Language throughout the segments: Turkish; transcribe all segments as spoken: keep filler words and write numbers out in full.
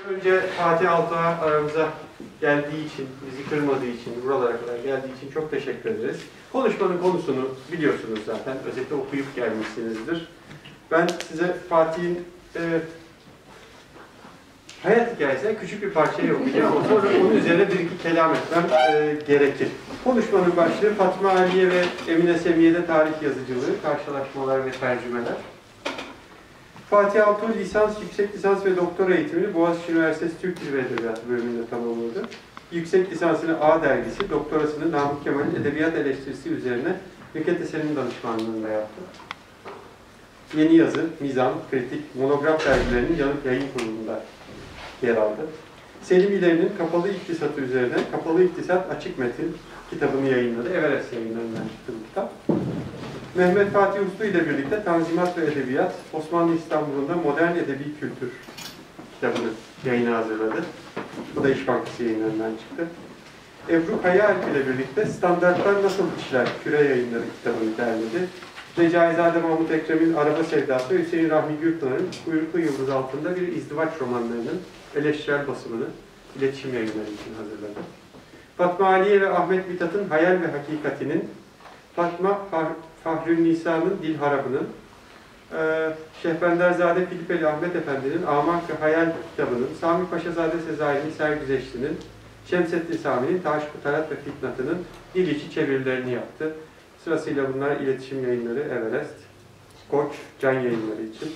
Önce Fatih Altuğ'a aramıza geldiği için, bizi kırmadığı için, buralara kadar geldiği için çok teşekkür ederiz. Konuşmanın konusunu biliyorsunuz zaten, özellikle okuyup gelmişsinizdir. Ben size Fatih'in e, hayat hikayesinden küçük bir parçayı okuyacağım ama sonra onun üzerine bir iki kelam etmem e, gerekir. Konuşmanın başlığı Fatma Aliye ve Emine Semiye'de tarih yazıcılığı, karşılaşmalar ve tercümeler. Fatih Altuğ lisans, yüksek lisans ve doktora eğitimini Boğaziçi Üniversitesi Türk Dili ve Edebiyatı bölümünde tamamladı. Yüksek lisansını A dergisi, doktorasını Namık Kemal'in edebiyat eleştirisi üzerine Nükhet Esen'in danışmanlığında yaptı. Yeni Yazı, Mizan, Kritik, Monograf dergilerinin yanık yayın kurulunda yer aldı. Selim İleri'nin Kapalı İktisatı üzerine Kapalı İktisat Açık Metin kitabını yayınladı. Everest yayınlarından çıktı bu kitap. Mehmet Fatih Uslu ile birlikte Tanzimat ve Edebiyat, Osmanlı İstanbul'unda Modern Edebi Kültür kitabını yayına hazırladı. Bu da İş Bankası yayınlarından çıktı. Ebru Kayaalp ile birlikte Standartlar Nasıl İşler Küre Yayınları kitabını derledi. Recaizade Mahmut Ekrem'in Araba Sevdası ve Hüseyin Rahmi Gürpınar'ın Kuyruklu Yıldız altında bir izdivaç romanlarının eleştirel basımını iletişim yayınları için hazırladı. Fatma Aliye ve Ahmet Mithat'ın Hayal ve Hakikati'nin, Fatma Fahrül Nisa'nın Dil Harabı'nın, e, Şehbenderzade Filipeli Ahmet Efendi'nin Amak ve Hayal kitabının, Sami Paşazade Sezai'nin Sergüzeşti'nin, Şemsettin Sami'nin Taş Kutarat ve Fitnat'ının dil içi çevirilerini yaptı. Sırasıyla bunlar iletişim yayınları Everest, Koç, Can Yayınları için.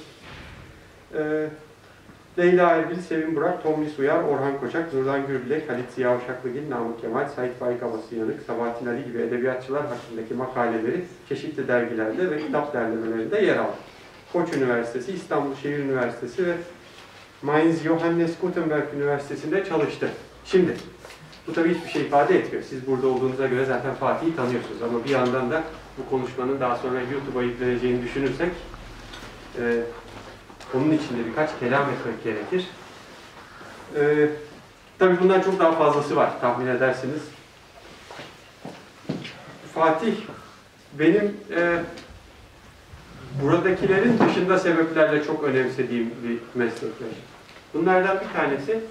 E, Leyla Erbil, Sevim Burak, Tomris Uyar, Orhan Koçak, Nurdan Gürbilek, Halit Ziya Uşaklıgil, Namık Kemal, Sait Faik Abası Yanık, Sabahattin Ali gibi edebiyatçılar hakkındaki makaleleri çeşitli dergilerde ve kitap derlemelerinde yer aldı. Koç Üniversitesi, İstanbul Şehir Üniversitesi ve Mainz Johannes Gutenberg Üniversitesi'nde çalıştı. Şimdi, bu tabii hiçbir şey ifade etmiyor. Siz burada olduğunuza göre zaten Fatih'i tanıyorsunuz ama bir yandan da bu konuşmanın daha sonra YouTube'a yükleneceğini düşünürsek e, onun içinde birkaç kelam etmek gerekir. Ee, tabii bundan çok daha fazlası var, tahmin edersiniz. Fatih, benim e, buradakilerin dışında sebeplerle çok önemsediğim bir meslektaş. Bunlardan bir tanesi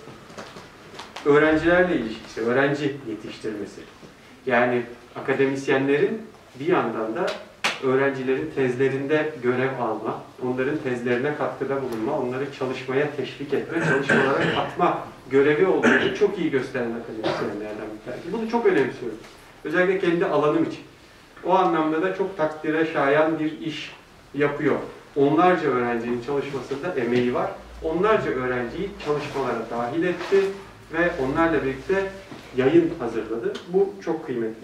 öğrencilerle ilişkisi, öğrenci yetiştirmesi. Yani akademisyenlerin bir yandan da öğrencilerin tezlerinde görev alma, onların tezlerine katkıda bulunma, onları çalışmaya teşvik etme, çalışmalara katma görevi olduğunu çok iyi gösteren akademisyenlerden bir tanesi. Bunu çok önemsiyorum. Özellikle kendi alanım için. O anlamda da çok takdire şayan bir iş yapıyor. Onlarca öğrencinin çalışmasında emeği var. Onlarca öğrenciyi çalışmalara dahil etti ve onlarla birlikte yayın hazırladı. Bu çok kıymetli.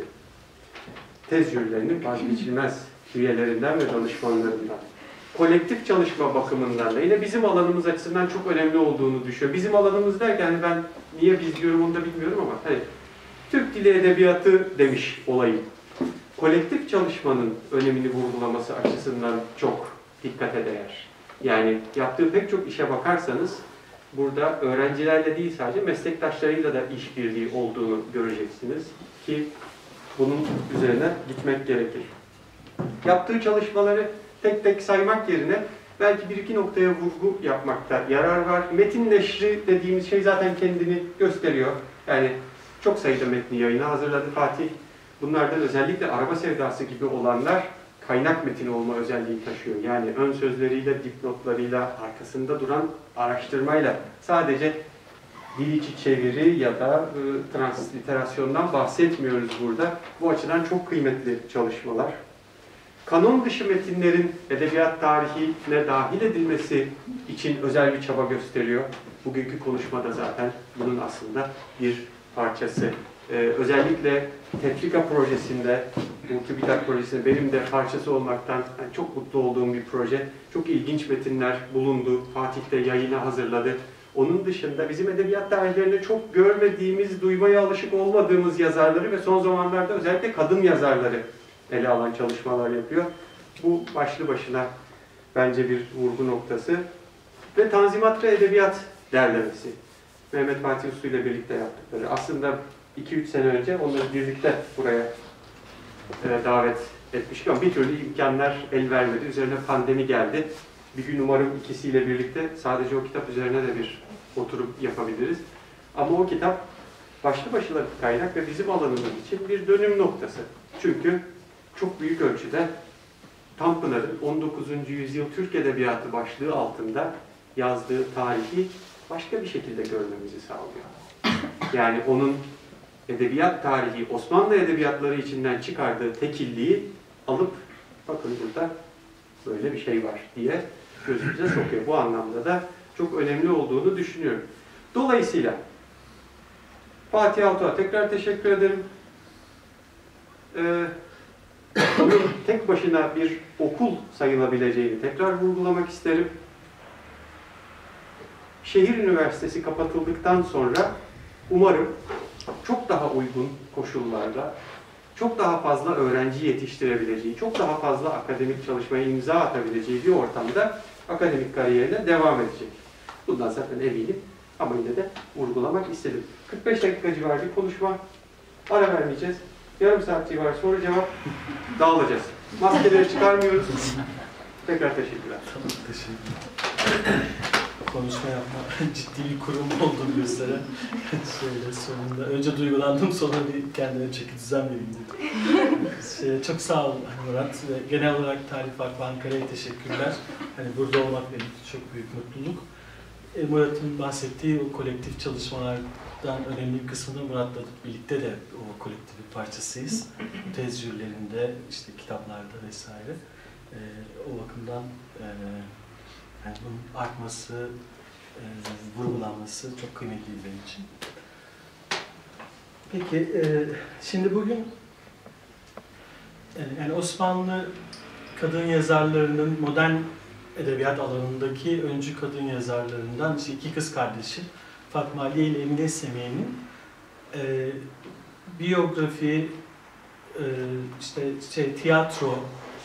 Tez jürilerinin vazgeçilmez üyelerinden ve danışmanlarından. Kolektif çalışma bakımından da yine bizim alanımız açısından çok önemli olduğunu düşünüyorum. Bizim alanımız derken ben niye biz diyorum onu da bilmiyorum ama hani, Türk Dili Edebiyatı demiş olayım. Kolektif çalışmanın önemini vurgulaması açısından çok dikkate değer. Yani yaptığı pek çok işe bakarsanız burada öğrencilerle değil sadece meslektaşlarıyla da işbirliği olduğunu göreceksiniz ki bunun üzerine gitmek gerekir. Yaptığı çalışmaları tek tek saymak yerine belki bir iki noktaya vurgu yapmakta yarar var. Metin neşri dediğimiz şey zaten kendini gösteriyor. Yani çok sayıda metni yayına hazırladı Fatih. Bunlardan özellikle Araba Sevdası gibi olanlar kaynak metin olma özelliği taşıyor. Yani ön sözleriyle, dipnotlarıyla, arkasında duran araştırmayla sadece dil içi çeviri ya da e, transliterasyondan bahsetmiyoruz burada. Bu açıdan çok kıymetli çalışmalar. Kanon dışı metinlerin edebiyat tarihine dahil edilmesi için özel bir çaba gösteriyor. Bugünkü konuşmada zaten bunun aslında bir parçası. Ee, özellikle Tefrika projesinde, bu TÜBİTAK projesinde benim de parçası olmaktan yani çok mutlu olduğum bir proje. Çok ilginç metinler bulundu. Fatih de yayına hazırladı. Onun dışında bizim edebiyat tarihlerinde çok görmediğimiz, duymaya alışık olmadığımız yazarları ve son zamanlarda özellikle kadın yazarları ele alan çalışmalar yapıyor. Bu başlı başına bence bir vurgu noktası. Ve Tanzimat ve Edebiyat derlemesi. Mehmet Fatih Uslu ile birlikte yaptıkları. Aslında iki üç sene önce onları birlikte buraya e, davet etmiştik ama bir türlü imkanlar el vermedi. Üzerine pandemi geldi. Bir gün umarım ikisiyle birlikte sadece o kitap üzerine de bir oturup yapabiliriz. Ama o kitap başlı başına bir kaynak ve bizim alanımız için bir dönüm noktası. Çünkü çok büyük ölçüde Tanpınar'ın on dokuzuncu yüzyıl Türk Edebiyatı başlığı altında yazdığı tarihi başka bir şekilde görmemizi sağlıyor. Yani onun edebiyat tarihi, Osmanlı edebiyatları içinden çıkardığı tekilliği alıp bakın burada böyle bir şey var diye gözümüze sokuyor. Bu anlamda da çok önemli olduğunu düşünüyorum. Dolayısıyla Fatih Altuğ'a tekrar teşekkür ederim. Ee, onun tek başına bir okul sayılabileceğini tekrar vurgulamak isterim. Şehir Üniversitesi kapatıldıktan sonra umarım çok daha uygun koşullarda, çok daha fazla öğrenci yetiştirebileceği, çok daha fazla akademik çalışmaya imza atabileceği bir ortamda akademik kariyerine devam edecek. Bundan zaten eminim ama yine de vurgulamak istedim. kırk beş dakika civarı bir konuşma, ara vermeyeceğiz. Yarım saat civarı soru cevap, dağılacağız. Maskeleri çıkarmıyoruz. Tekrar teşekkürler. Tamam, teşekkürler. Konuşma yapma ciddi bir kurum olduğunu gösteren şöyle sonunda. Önce duygulandım, sonra bir kendime çeki düzen vereyim dedim. Şey, çok sağ ol Murat ve genel olarak Tarih Vakfı Ankara'ya teşekkürler. Hani burada olmak benim için çok büyük mutluluk. E, Murat'ın bahsettiği o kolektif çalışmalardan önemli bir kısmında Murat'la birlikte de o kolektifin parçasıyız. Tez jürilerinde, işte kitaplarda vesaire. E, o bakımdan e, yani bunun artması, e, vurgulanması çok kıymetli benim için. Peki, e, şimdi bugün e, yani Osmanlı kadın yazarlarının modern edebiyat alanındaki öncü kadın yazarlarından işte iki kız kardeşi Fatma Aliye ile Emine Semiye'nin e, biyografi, e, işte şey, tiyatro,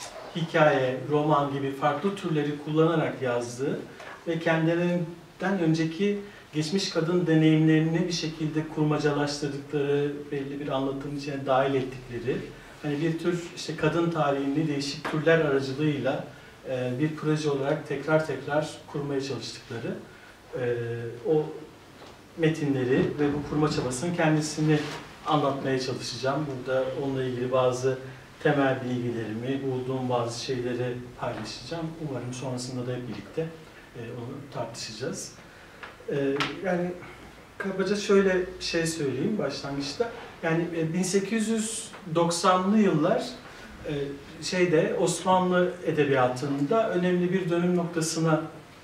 hikaye, roman gibi farklı türleri kullanarak yazdığı ve kendilerinden önceki geçmiş kadın deneyimlerini bir şekilde kurmacalaştırdıkları, belli bir anlatım içine dahil ettikleri, hani bir tür işte kadın tarihini değişik türler aracılığıyla e, bir proje olarak tekrar tekrar kurmaya çalıştıkları e, o metinleri ve bu kurma çabasının kendisini anlatmaya çalışacağım. Burada onunla ilgili bazı temel bilgilerimi, bulduğum bazı şeyleri paylaşacağım. Umarım sonrasında da hep birlikte e, onu tartışacağız. E, yani kabaca şöyle bir şey söyleyeyim başlangıçta. Yani e, bin sekiz yüz doksanlı yıllar e, şeyde Osmanlı edebiyatında önemli bir dönüm noktasına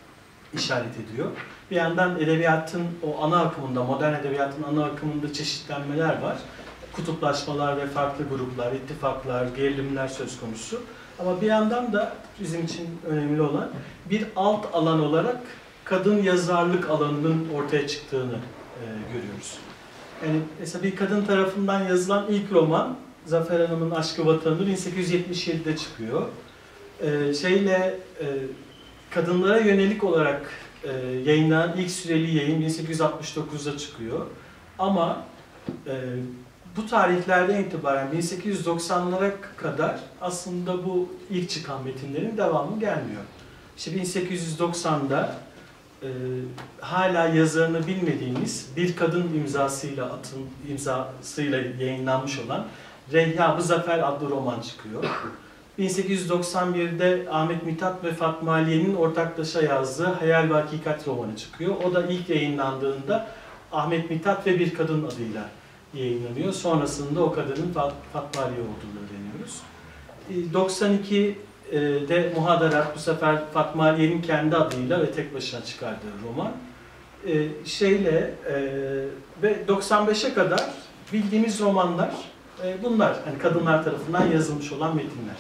işaret ediyor. Bir yandan edebiyatın o ana akımında, modern edebiyatın ana akımında çeşitlenmeler var. Kutuplaşmalar ve farklı gruplar, ittifaklar, gerilimler söz konusu. Ama bir yandan da bizim için önemli olan bir alt alan olarak kadın yazarlık alanının ortaya çıktığını e, görüyoruz. Yani mesela bir kadın tarafından yazılan ilk roman Zafer Hanım'ın Aşk-ı Vatanı bin sekiz yüz yetmiş yedide çıkıyor. E, şeyle e, kadınlara yönelik olarak e, yayınlanan ilk süreli yayın bin sekiz yüz altmış dokuzda çıkıyor. Ama e, bu tarihlerden itibaren bin sekiz yüz doksanlara kadar aslında bu ilk çıkan metinlerin devamı gelmiyor. İşte bin sekiz yüz doksanda e, hala yazarını bilmediğimiz bir kadın imzasıyla atın imzasıyla yayınlanmış olan Reyha-ı Zafer adlı roman çıkıyor. bin sekiz yüz doksan birde Ahmet Mithat ve Fatma Aliye'nin ortaklaşa yazdığı Hayal ve Hakikat romanı çıkıyor. O da ilk yayınlandığında Ahmet Mithat ve Bir Kadın adıyla yayınlanıyor. Sonrasında o kadının Fatma Aliye olduğunu öğreniyoruz. doksan ikide Muhadarat, bu sefer Fatma Aliye'nin kendi adıyla ve tek başına çıkardığı roman. Şeyle ve doksan beşe kadar bildiğimiz romanlar bunlar. Yani kadınlar tarafından yazılmış olan metinler.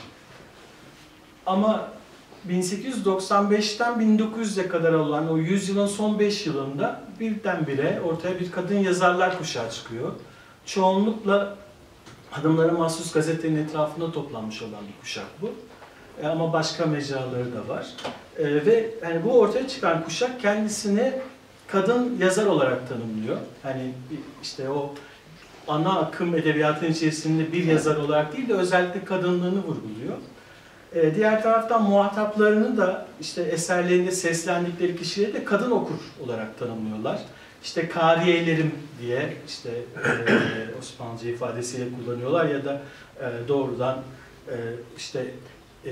Ama bin sekiz yüz doksan beşten bin dokuz yüze kadar olan o yüzyılın son beş yılında birdenbire ortaya bir kadın yazarlar kuşağı çıkıyor. Çoğunlukla hanımlara mahsus gazetenin etrafında toplanmış olan bir kuşak bu. E, ama başka mecraları da var. E, ve yani bu ortaya çıkan kuşak kendisini kadın yazar olarak tanımlıyor. Hani işte o ana akım edebiyatın içerisinde bir yazar olarak değil de özellikle kadınlığını vurguluyor. E, diğer taraftan muhataplarını da işte eserlerinde seslendikleri kişileri de kadın okur olarak tanımlıyorlar. İşte kariyelerim diye işte e, Osmanlıca ifadesiyle kullanıyorlar ya da e, doğrudan e, işte e,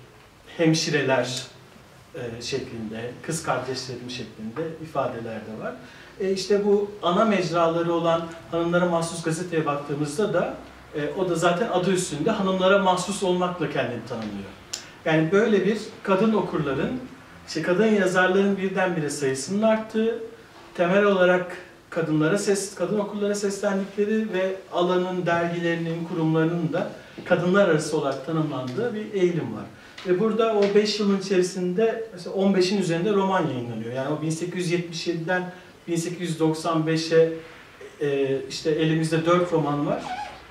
hemşireler e, şeklinde, kız kardeşlerim şeklinde ifadeler de var. E, işte bu ana mecraları olan Hanımlara Mahsus Gazete'ye baktığımızda da e, o da zaten adı üstünde hanımlara mahsus olmakla kendini tanımlıyor. Yani böyle bir kadın okurların, işte kadın yazarların birdenbire sayısının arttığı, temel olarak kadınlara ses, kadın okurlara seslendikleri ve alanın, dergilerinin, kurumlarının da kadınlar arası olarak tanımlandığı bir eğilim var. Ve burada o beş yılın içerisinde mesela on beşin üzerinde roman yayınlanıyor. Yani o bin sekiz yüz yetmiş yediden bin sekiz yüz doksan beşe e, işte elimizde dört roman var.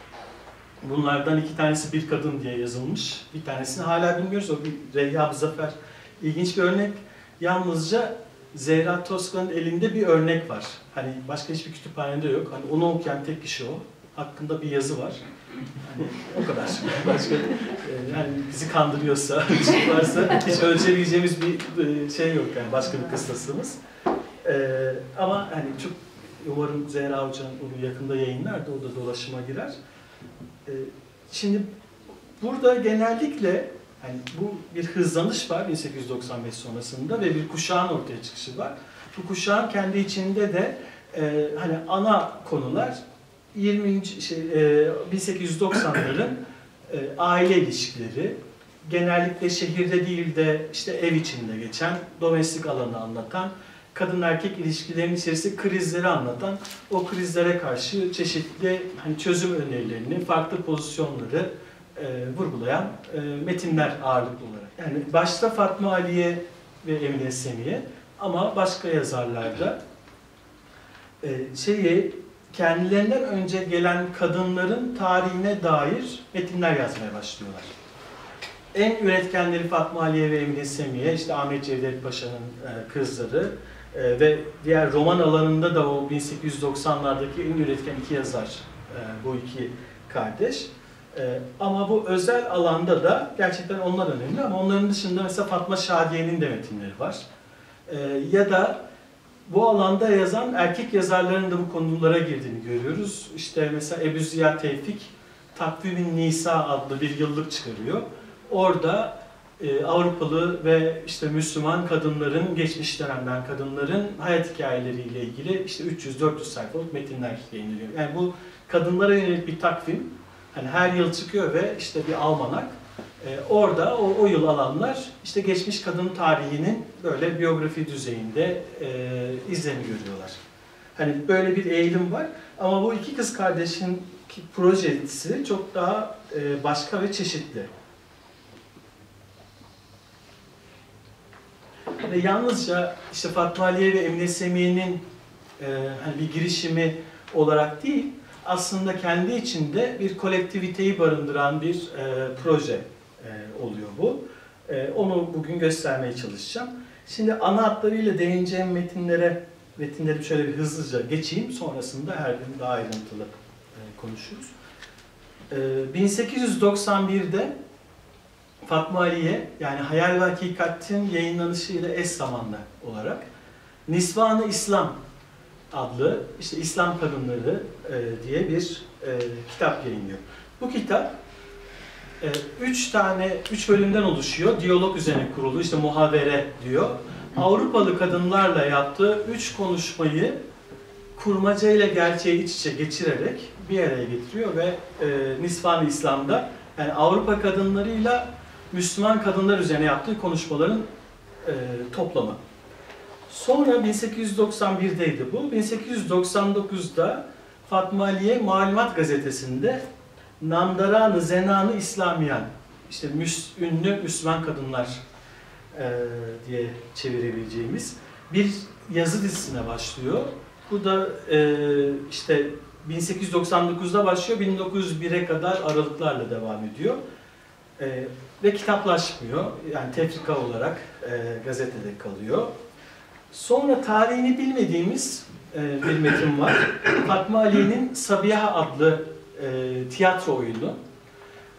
Bunlardan iki tanesi Bir Kadın diye yazılmış. Bir tanesini hala bilmiyoruz. O bir Reyyab Zafer. İlginç bir örnek. Yalnızca Zehra Toskan'ın elinde bir örnek var. Hani başka hiçbir kütüphanede yok. Hani onu okuyan tek kişi o. Hakkında bir yazı var. Hani o kadar. Başka yani bizi kandırıyorsa, bir şey varsa hiç ölçebileceğimiz bir şey yok yani başka bir kıstasımız. Ee, ama hani çok umarım Zehra Hocam onu yakında yayınlar da o da dolaşıma girer. Ee, şimdi burada genellikle yani bu bir hızlanış var bin sekiz yüz doksan beş sonrasında ve bir kuşağın ortaya çıkışı var. Bu kuşağın kendi içinde de e, hani ana konular yirminci şey, e, bin sekiz yüz doksanların e, aile ilişkileri, genellikle şehirde değil de işte ev içinde geçen, domestik alanı anlatan, kadın erkek ilişkilerinin içerisinde krizleri anlatan, o krizlere karşı çeşitli hani çözüm önerilerini, farklı pozisyonları e, vurgulayan e, metinler ağırlıklı olarak. Yani başta Fatma Aliye ve Emine Semiye ama başka yazarlarda e, şeyi kendilerinden önce gelen kadınların tarihine dair metinler yazmaya başlıyorlar. En üretkenleri Fatma Aliye ve Emine Semiye, işte Ahmet Cevdet Paşa'nın e, kızları e, ve diğer roman alanında da o bin sekiz yüz doksanlardaki en üretken iki yazar e, bu iki kardeş. E, ama bu özel alanda da gerçekten onlar önemli ama onların dışında mesela Fatma Şadiye'nin de metinleri var. E, ya da bu alanda yazan erkek yazarların da bu konulara girdiğini görüyoruz. İşte mesela Ebu Ziya Tevfik, Takvim-i Nisa adlı bir yıllık çıkarıyor. Orada e, Avrupalı ve işte Müslüman kadınların, geçmiş dönemden kadınların hayat hikayeleriyle ilgili işte üç yüz dört yüz sayfalık metinler yayınlıyor. Yani bu kadınlara yönelik bir takvim. Hani her yıl çıkıyor ve işte bir almanak. Ee, orada o, o yıl alanlar işte geçmiş kadın tarihinin böyle biyografi düzeyinde e, izlerini görüyorlar. Hani böyle bir eğilim var ama bu iki kız kardeşin projesi çok daha e, başka ve çeşitli. Ve yalnızca işte Fatma Aliye ve Emine Semiye'nin e, hani bir girişimi olarak değil, aslında kendi içinde bir kolektiviteyi barındıran bir e, proje e, oluyor bu. E, onu bugün göstermeye çalışacağım. Şimdi ana hatlarıyla değineceğim metinlere, metinleri şöyle bir hızlıca geçeyim. Sonrasında her gün daha ayrıntılı e, konuşuruz. E, bin sekiz yüz doksan bir'de Fatma Aliye, yani Hayal ve Hakikat'in yayınlanışıyla eş zamanlı olarak Nisvan-ı İslam adlı işte İslam Kadınları e, diye bir e, kitap yayınlıyor. Bu kitap e, üç tane, üç bölümden oluşuyor. Diyalog üzerine kurulu, işte muhavere diyor. Avrupalı kadınlarla yaptığı üç konuşmayı kurmaca ile gerçeği iç içe geçirerek bir araya getiriyor ve e, Nisvan-ı İslam'da yani Avrupa kadınlarıyla Müslüman kadınlar üzerine yaptığı konuşmaların e, toplamı. Sonra bin sekiz yüz doksan bir'deydi bu. bin sekiz yüz doksan dokuz'da Fatma Aliye Malumat Gazetesi'nde Namdaran-ı Zenan-ı İslamiyan, işte müs, ünlü Müslüman kadınlar e, diye çevirebileceğimiz bir yazı dizisine başlıyor. Bu da e, işte bin sekiz yüz doksan dokuz'da başlıyor, bin dokuz yüz bir'e kadar aralıklarla devam ediyor. E, ve kitaplaşmıyor, yani tefrika olarak e, gazetede kalıyor. Sonra tarihini bilmediğimiz e, bir metin var. Fatma Aliye'nin Sabiha adlı e, tiyatro oyunu.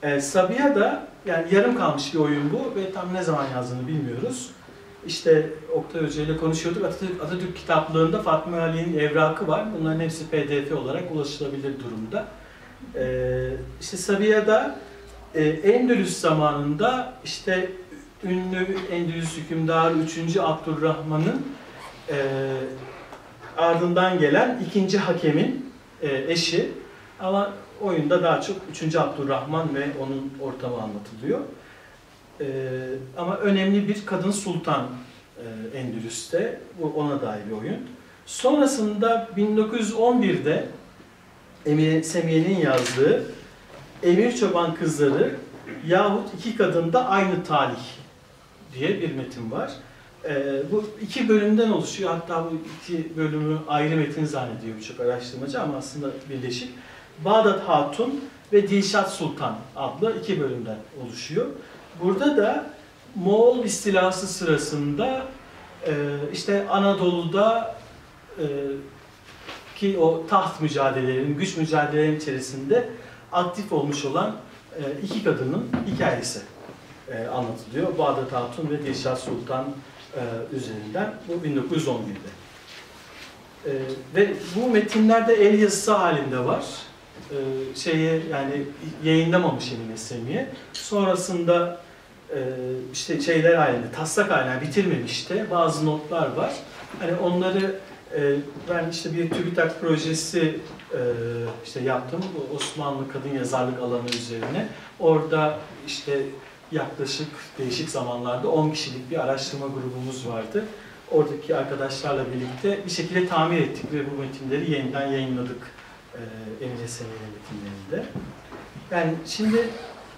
E, Sabiha da yani yarım kalmış bir oyun bu ve tam ne zaman yazdığını bilmiyoruz. İşte Oktay Hoca ile konuşuyorduk. Atatürk, Atatürk kitaplığında Fatma Ali'nin evrakı var. Bunların hepsi P D F olarak ulaşılabilir durumda. E, işte Sabiha'da e, Endülüs zamanında işte ünlü Endülüs hükümdarı üçüncü Abdurrahman'ın e, ardından gelen ikinci hakemin e, eşi. Ama oyunda daha çok üçüncü Abdurrahman ve onun ortamı anlatılıyor. Ee, ama önemli bir kadın sultan e, Endülüs'te. Bu ona dair bir oyun. Sonrasında bin dokuz yüz on birde Emine Semiye'nin yazdığı Emir Çoban Kızları yahut iki kadında aynı talih diye bir metin var. Ee, bu iki bölümden oluşuyor. Hatta bu iki bölümü ayrı metin zannediyor birçok araştırmacı ama aslında birleşik. Bağdat Hatun ve Dilşat Sultan adlı iki bölümden oluşuyor. Burada da Moğol istilası sırasında e, işte Anadolu'da e, ki o taht mücadelelerinin, güç mücadelelerinin içerisinde aktif olmuş olan e, iki kadının hikayesi e, anlatılıyor. Bağdat Hatun ve Dilşat Sultan e, üzerinden. Bu bin dokuz yüz on birde. E, ve bu metinlerde el yazısı halinde var. E, şeye yani yayınlamamış Emine Semiye. Sonrasında e, işte şeyler halinde, taslak halinde bitirmemiş de bazı notlar var. Hani onları e, ben işte bir TÜBİTAK projesi e, işte yaptım. Bu Osmanlı kadın yazarlık alanı üzerine. Orada işte yaklaşık değişik zamanlarda on kişilik bir araştırma grubumuz vardı. Oradaki arkadaşlarla birlikte bir şekilde tamir ettik ve bu metinleri yeniden yayınladık e, Emine Semiye metinlerinde. Yani şimdi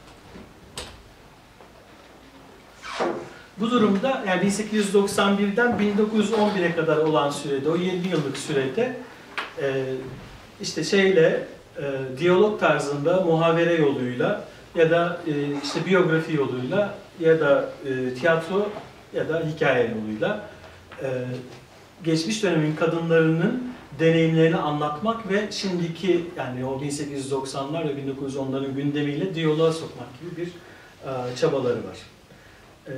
bu durumda yani bin sekiz yüz doksan birden bin dokuz yüz on bire kadar olan sürede, o yirmi yıllık sürede e, işte şeyle e, diyalog tarzında muhavere yoluyla ya da e, işte biyografi yoluyla ya da e, tiyatro ya da hikaye yoluyla e, geçmiş dönemin kadınlarının deneyimlerini anlatmak ve şimdiki yani o bin sekiz yüz doksanlar ve bin dokuz yüz onların gündemiyle diyaloğa sokmak gibi bir e, çabaları var. E,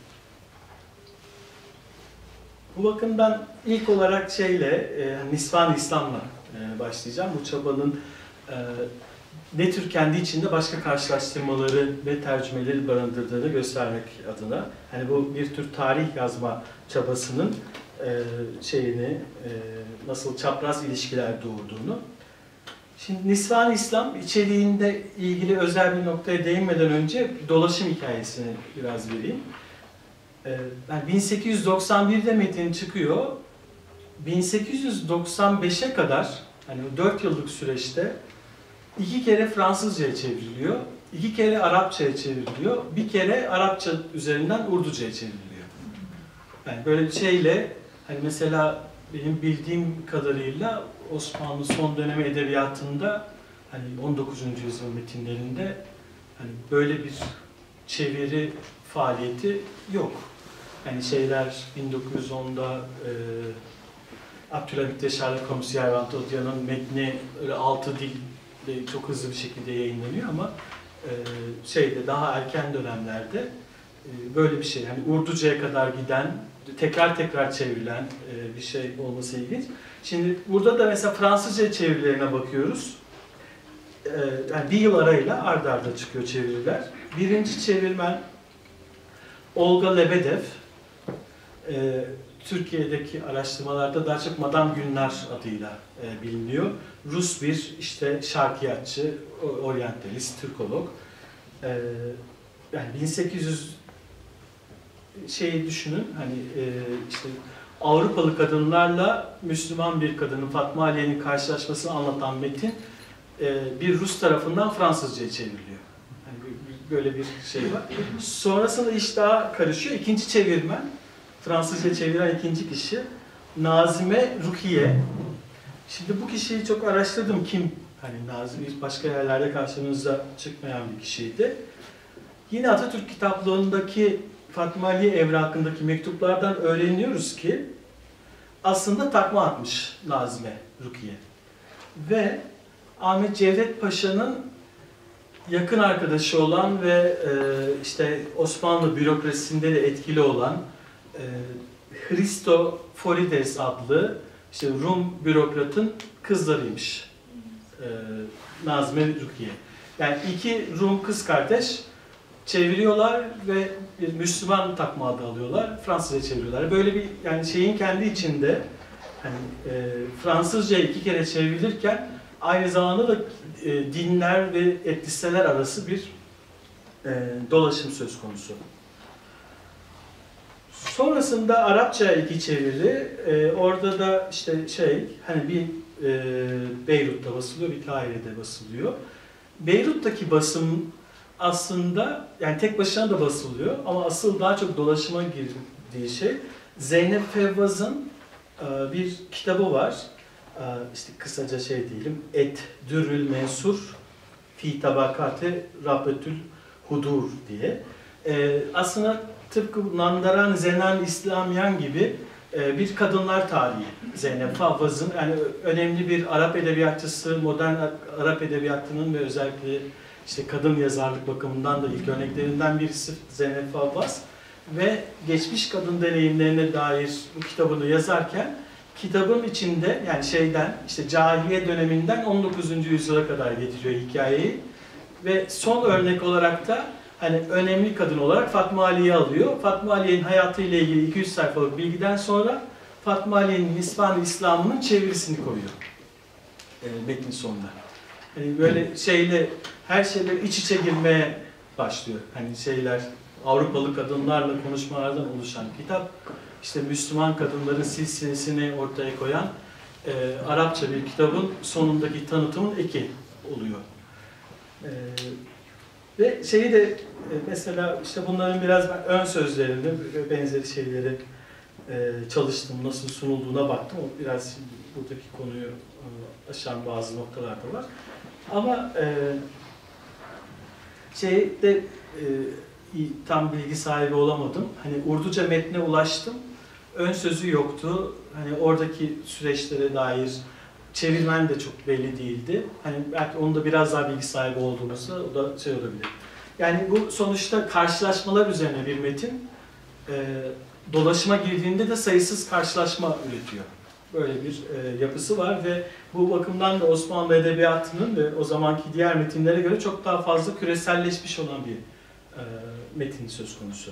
bu bakımdan ilk olarak şeyle e, Nisvan-ı İslam'la e, başlayacağım. Bu çabanın e, ne tür kendi içinde başka karşılaştırmaları ve tercümeleri barındırdığını göstermek adına. Hani bu bir tür tarih yazma çabasının e, şeyini, e, nasıl çapraz ilişkiler doğurduğunu. Şimdi Nisvan-ı İslam içeriğinde ilgili özel bir noktaya değinmeden önce dolaşım hikayesini biraz vereyim. E, yani bin sekiz yüz doksan birde metin çıkıyor. bin sekiz yüz doksan beşe kadar, hani dört yıllık süreçte İki kere Fransızca'ya çevriliyor, iki kere Arapça'ya çevriliyor, bir kere Arapça üzerinden Urduca'ya çevriliyor. Yani böyle bir şeyle, hani mesela benim bildiğim kadarıyla Osmanlı son dönemi edebiyatında, hani on dokuzuncu yüzyıl metinlerinde hani böyle bir çeviri faaliyeti yok. Yani şeyler bin dokuz yüz onda e, Abdülhamit Deşar'la Komiser Vantodyan'ın metni öyle altı dil çok hızlı bir şekilde yayınlanıyor ama e, şeyde daha erken dönemlerde e, böyle bir şey yani Urduca'ya kadar giden tekrar tekrar çevrilen e, bir şey olması ilginç. Şimdi burada da mesela Fransızca çevirilerine bakıyoruz. E, yani bir yıl arayla ard arda çıkıyor çeviriler. Birinci çevirmen Olga Lebedev. E, Türkiye'deki araştırmalarda daha çok Madame Günler adıyla e, biliniyor. Rus bir işte şarkiyatçı, oryantalist, Türkolog. E, yani bin sekiz yüz şeyi düşünün, hani e, işte Avrupalı kadınlarla Müslüman bir kadının Fatma Aliye'nin karşılaşmasını anlatan metin e, bir Rus tarafından Fransızca'ya çevriliyor. Yani böyle bir şey var. Sonrasında iş daha karışıyor. İkinci çevirmen, Fransızca çeviren ikinci kişi Nazime Rukiye. Şimdi bu kişiyi çok araştırdım. Kim? Hani Nazime başka yerlerde karşımıza çıkmayan bir kişiydi. Yine Atatürk kitaplığındaki Fatma Aliye evrakındaki mektuplardan öğreniyoruz ki aslında takma atmış Nazime Rukiye. Ve Ahmet Cevdet Paşa'nın yakın arkadaşı olan ve e, işte Osmanlı bürokrasisinde de etkili olan e, Christoforides adlı işte Rum bürokratın kızlarıymış. E, Nazım ve Rukiye. Yani iki Rum kız kardeş çeviriyorlar ve bir Müslüman takma adı alıyorlar. Fransızca çeviriyorlar. Böyle bir yani şeyin kendi içinde hani e, Fransızca iki kere çevrilirken aynı zamanda da e, dinler ve etnisiteler arası bir e, dolaşım söz konusu. Sonrasında Arapça iki çeviri. E, orada da işte şey hani bir e, Beyrut'ta basılıyor, bir Kahire'de basılıyor. Beyrut'taki basım aslında yani tek başına da basılıyor ama asıl daha çok dolaşıma girdiği şey Zeynep Fevvaz'ın e, bir kitabı var. E, işte kısaca şey diyelim. Et Dürül Mensur Fi Tabakate Rabbetül Hudur diye. E, aslında tıpkı Nandaran Zenan İslamiyan gibi e, bir kadınlar tarihi Zeynep Fevvaz'ın yani önemli bir Arap edebiyatçısı, modern Arap edebiyatının ve özellikle İşte kadın yazarlık bakımından da ilk örneklerinden birisi Zeynep Fevvaz ve geçmiş kadın deneyimlerine dair bu kitabını yazarken kitabın içinde yani şeyden işte cahiliye döneminden on dokuzuncu yüzyıla kadar getiriyor hikayeyi ve son örnek olarak da hani önemli kadın olarak Fatma Ali'yi alıyor. Fatma Ali'nin hayatıyla ilgili iki yüz sayfalık bilgiden sonra Fatma Ali'nin Nisvan-ı İslam'ının çevirisini koyuyor e, metnin sonunda. Yani böyle şeyle her şeyler iç içe girmeye başlıyor. Hani şeyler Avrupalı kadınlarla konuşmalardan oluşan kitap, işte Müslüman kadınların silsilesini ortaya koyan e, Arapça bir kitabın sonundaki tanıtımın eki oluyor. E, ve şeyi de e, mesela işte bunların biraz ben ön sözlerinde ve benzeri şeyleri e, çalıştım, nasıl sunulduğuna baktım. O biraz şimdi buradaki konuyu e, aşan bazı noktalar da var. Ama e, şeyde e, tam bilgi sahibi olamadım. Hani Urduca metne ulaştım. Ön sözü yoktu. Hani oradaki süreçlere dair çevirmen de çok belli değildi. Hani belki onun da biraz daha bilgi sahibi olduğumuzda o da şey olabilir. Yani bu sonuçta karşılaşmalar üzerine bir metin. E, dolaşıma girdiğinde de sayısız karşılaşma üretiyor. Böyle bir e, yapısı var ve bu bakımdan da Osmanlı Edebiyatı'nın ve o zamanki diğer metinlere göre çok daha fazla küreselleşmiş olan bir e, metin söz konusu.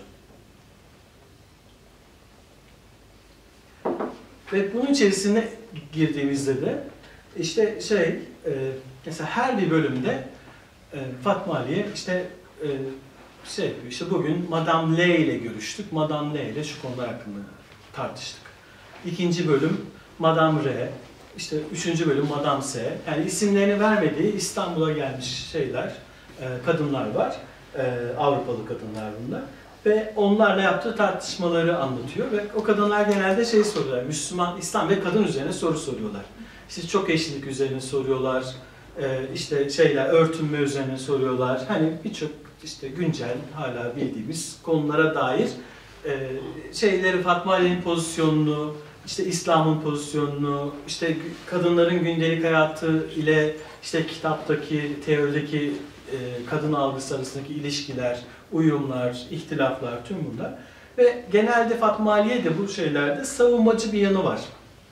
Ve bunun içerisine girdiğimizde de işte şey, e, mesela her bir bölümde e, Fatma Ali'ye işte e, şey işte bugün Madame L ile görüştük, Madame L ile şu konular hakkında tartıştık. İkinci bölüm Madame R, işte üçüncü bölüm Madame S. Yani isimlerini vermediği İstanbul'a gelmiş şeyler, e, kadınlar var. E, Avrupalı kadınlar bunlar. Ve onlarla yaptığı tartışmaları anlatıyor. Ve o kadınlar genelde şey soruyorlar, Müslüman, İslam ve kadın üzerine soru soruyorlar. İşte çok eşlilik üzerine soruyorlar, e, işte şeyler, örtünme üzerine soruyorlar. Hani birçok işte güncel, hala bildiğimiz konulara dair e, şeyleri, Fatma Ali'nin pozisyonunu, İşte İslam'ın pozisyonunu, işte kadınların gündelik hayatı ile işte kitaptaki, teorideki e, kadın algısı arasındaki ilişkiler, uyumlar, ihtilaflar, tüm bunlar. Ve genelde Fatma Ali'ye de bu şeylerde savunmacı bir yanı var.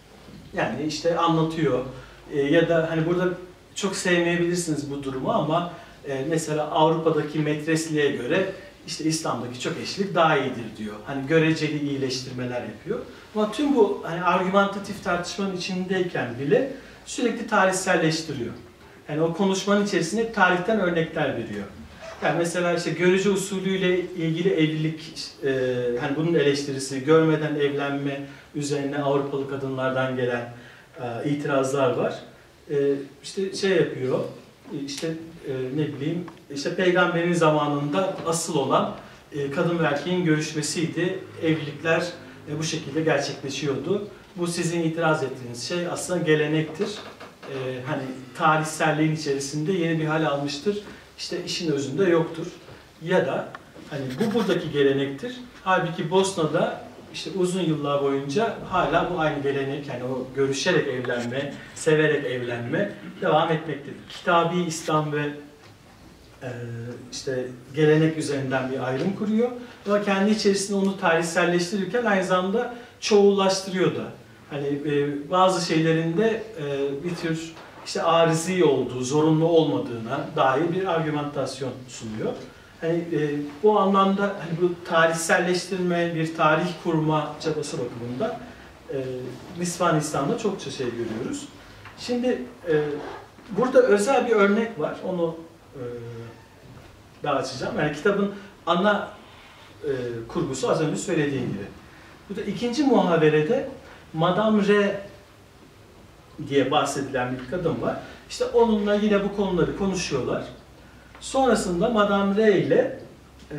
Yani işte anlatıyor e, ya da hani burada çok sevmeyebilirsiniz bu durumu ama e, mesela Avrupa'daki metresliğe göre işte İslam'daki çok eşlilik daha iyidir diyor. Hani göreceli iyileştirmeler yapıyor. Ama tüm bu hani argümantatif tartışmanın içindeyken bile sürekli tarihselleştiriyor. Yani o konuşmanın içerisinde tarihten örnekler veriyor. Yani mesela işte görücü usulüyle ilgili evlilik, e, hani bunun eleştirisi, görmeden evlenme üzerine Avrupalı kadınlardan gelen e, itirazlar var. E, işte şey yapıyor, işte e, ne bileyim, işte peygamberin zamanında asıl olan e, kadın ve erkeğin görüşmesiydi. Evlilikler e, bu şekilde gerçekleşiyordu. Bu sizin itiraz ettiğiniz şey aslında gelenektir. E, hani tarihselliğin içerisinde yeni bir hal almıştır. İşte işin özünde yoktur. Ya da hani bu buradaki gelenektir. Halbuki Bosna'da işte uzun yıllar boyunca hala bu aynı gelenek, yani o görüşerek evlenme, severek evlenme devam etmektedir. Kitabi İslam ve e, işte gelenek üzerinden bir ayrım kuruyor. Ama kendi içerisinde onu tarihselleştirirken aynı zamanda çoğullaştırıyor da. Hani e, bazı şeylerinde e, bir tür işte arizi olduğu, zorunlu olmadığına dair bir argümantasyon sunuyor. Hani e, bu anlamda hani bu tarihselleştirme, bir tarih kurma çabası bakımından e, Nisvan İslam'da çokça şey görüyoruz. Şimdi e, burada özel bir örnek var, onu e, daha açacağım. Yani kitabın ana e, kurgusu az önce söylediğim gibi. Burada ikinci muhaberede Madame R diye bahsedilen bir kadın var. İşte onunla yine bu konuları konuşuyorlar. Sonrasında Madame R ile e,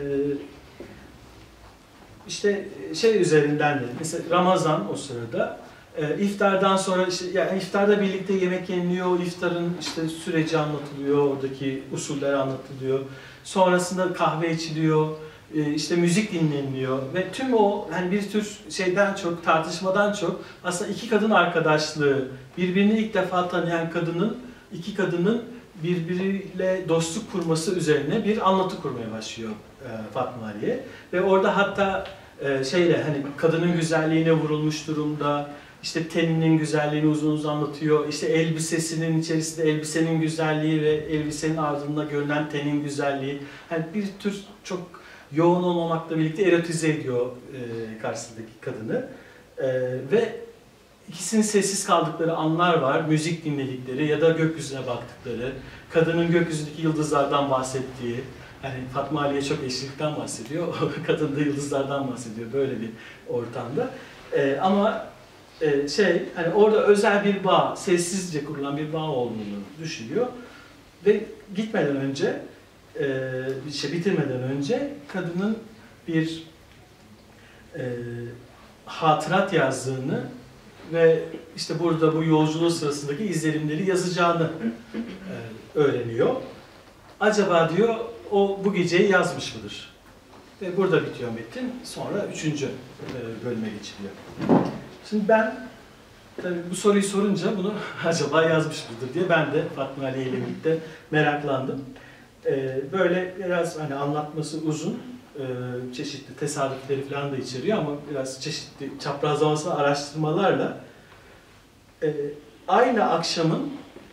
işte şey üzerinden de mesela Ramazan o sırada e, iftardan sonra işte yani iftarda birlikte yemek yeniliyor, iftarın işte süreci anlatılıyor, oradaki usuller anlatılıyor. Sonrasında kahve içiliyor, e, işte müzik dinleniliyor ve tüm o hani bir tür şeyden çok, tartışmadan çok aslında iki kadın arkadaşlığı, birbirini ilk defa tanıyan kadının, iki kadının birbiriyle dostluk kurması üzerine bir anlatı kurmaya başlıyor e, Fatma Aliye. Ve orada hatta e, şeyle hani kadının güzelliğine vurulmuş durumda, işte teninin güzelliğini uzun uzun anlatıyor, işte elbisesinin içerisinde elbisenin güzelliği ve elbisenin ardında görünen tenin güzelliği. Yani bir tür çok yoğun olmamakla birlikte erotize ediyor e, karşısındaki kadını. E, ve İkisinin sessiz kaldıkları anlar var, müzik dinledikleri ya da gökyüzüne baktıkları, kadının gökyüzündeki yıldızlardan bahsettiği, hani Fatma Aliye çok eşlikten bahsediyor, kadın da yıldızlardan bahsediyor böyle bir ortamda. Ee, ama e, şey, hani orada özel bir bağ, sessizce kurulan bir bağ olduğunu düşünüyor ve gitmeden önce, e, işte bitirmeden önce kadının bir e, hatırat yazdığını ve işte burada bu yolculuğu sırasındaki izlenimleri yazacağını e, öğreniyor. Acaba diyor o bu geceyi yazmış mıdır? Ve burada bitiyor metin. Sonra üçüncü e, bölüme geçiliyor. Şimdi ben tabii bu soruyu sorunca bunu acaba yazmış mıdır diye ben de Fatma Aliye ile birlikte meraklandım. E, böyle biraz hani anlatması uzun, e, çeşitli tesadüfleri falan da içeriyor ama biraz çeşitli çaprazlamasına araştırmalarla e, aynı akşamın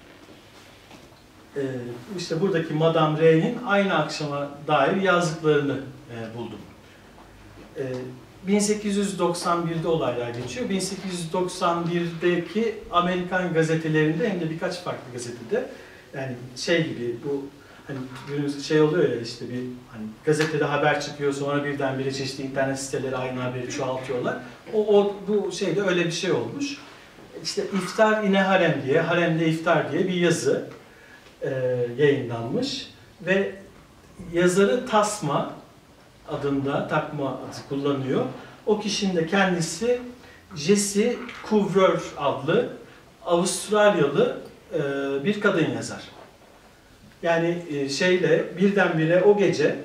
e, işte buradaki Madame R'nin aynı akşama dair yazdıklarını e, buldum. E, bin sekiz yüz doksan bir'de olaylar geçiyor. bin sekiz yüz doksan bir'deki Amerikan gazetelerinde hem de birkaç farklı gazetede yani şey gibi bu hani günümüzde şey oluyor ya işte bir hani gazetede haber çıkıyor sonra birdenbire çeşitli internet siteleri aynı haberi çoğaltıyorlar. O, o bu şeyde öyle bir şey olmuş. İşte iftar ine harem diye, haremde iftar diye bir yazı e, yayınlanmış ve yazarı Tasma adında takma adı kullanıyor. O kişinin de kendisi Jessie Couvreur adlı Avustralyalı e, bir kadın yazar. Yani e, şeyle birdenbire o gece